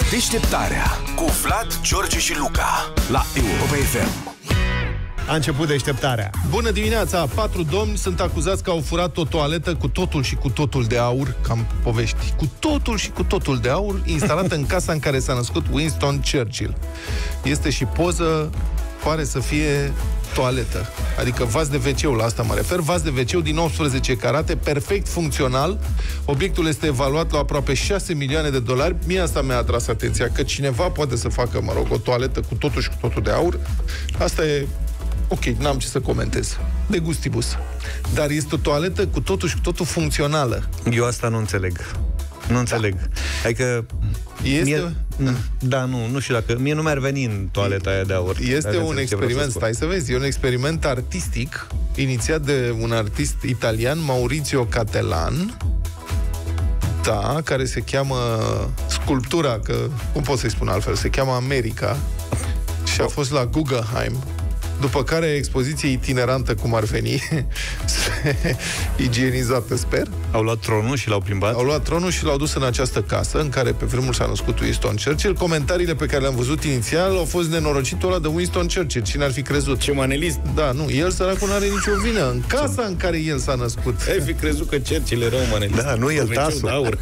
Deșteptarea cu Vlad, George și Luca la Europa FM. A început deșteptarea. Bună dimineața! 4 domni sunt acuzați că au furat o toaletă cu totul și cu totul de aur, cam povești, cu totul și cu totul de aur, instalată în casa în care s-a născut Winston Churchill. Este și poză, pare să fie toaletă, adică vas de WC-ul, la asta mă refer, vas de WC din 18 carate, perfect funcțional. Obiectul este evaluat la aproape 6 milioane de dolari. Mie asta mi-a atras atenția, că cineva poate să facă, mă rog, o toaletă cu totul și cu totul de aur. Asta e ok, n-am ce să comentez. De gustibus. Dar este o toaletă cu totul și cu totul funcțională. Eu asta nu înțeleg. Nu înțeleg. Adică este... nu știu dacă... Mie nu mi-ar veni în toaleta aia de aur. Este un experiment, stai să vezi, e un experiment artistic inițiat de un artist italian, Maurizio Cattelan, da, care se cheamă sculptura, că cum pot să-i spun altfel, se cheamă America și a fost la Guggenheim. După care expoziție itinerantă, cum ar veni, igienizată, sper. Au luat tronul și l-au plimbat? Au luat tronul și l-au dus în această casă, în care pe vremuri s-a născut Winston Churchill. Comentariile pe care le-am văzut inițial au fost nenorocitul ăla de Winston Churchill. Cine ar fi crezut? Ce manelist! Da, nu, el săracul nu are nicio vină. În casa în care el s-a născut. Ai fi crezut că Churchill era un manelist. Da, nu el, tasul.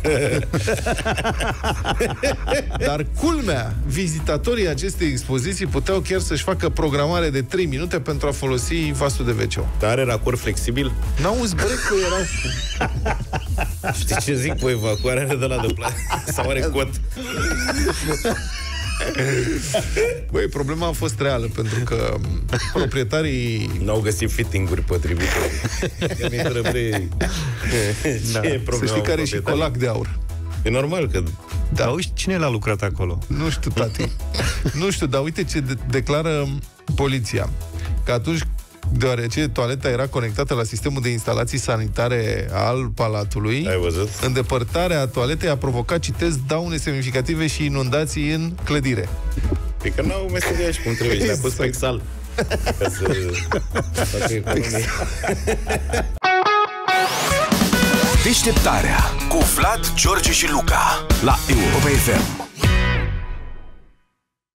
Dar culmea, vizitatorii acestei expoziții puteau chiar să-și facă programare de 3 minute pentru a folosi vasul de WC. Dar are racord flexibil? N-auzi, bre, că erau... Știi ce zic, pe evacuare are de la de plată? Sau are cot? Băi, problema a fost reală, pentru că proprietarii n-au găsit fitting-uri potrivite. Da. Să știi că are și colac de aur. E normal că... Da. Auzi, cine l-a lucrat acolo? Nu știu, tati. Nu știu, dar uite ce declară poliția. Că atunci, deoarece toaleta era conectată la sistemul de instalații sanitare al palatului, ai văzut? Îndepărtarea toaletei a provocat, citez, daune semnificative și inundații în clădire. Pe că n-au meseria și cum trebuie. Și le-a pus pexal ca să facă economie. Deșteptarea cu Vlad, George și Luca la Europa FM.